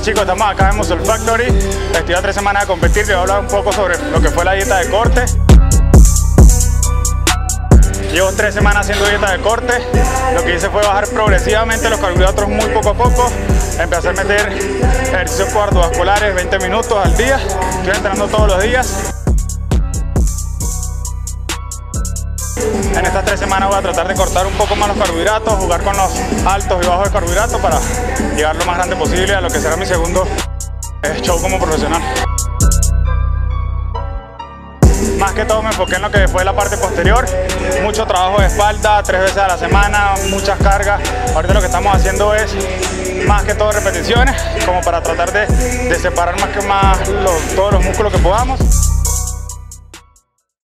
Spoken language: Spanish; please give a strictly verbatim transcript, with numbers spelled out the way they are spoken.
chicos, estamos acá en Muscle Factory. Estoy a tres semanas de competir. Les voy a hablar un poco sobre lo que fue la dieta de corte. Llevo tres semanas haciendo dieta de corte. Lo que hice fue bajar progresivamente los carbohidratos muy poco a poco. Empecé a meter ejercicios cardiovasculares veinte minutos al día. Estoy entrenando todos los días. En estas tres semanas voy a tratar de cortar un poco más los carbohidratos, jugar con los altos y bajos de carbohidratos para llegar lo más grande posible a lo que será mi segundo show como profesional. Más que todo me enfoqué en lo que fue la parte posterior, mucho trabajo de espalda, tres veces a la semana, muchas cargas. Ahorita lo que estamos haciendo es más que todo repeticiones, como para tratar de, de separar más que más los, todos los músculos que podamos.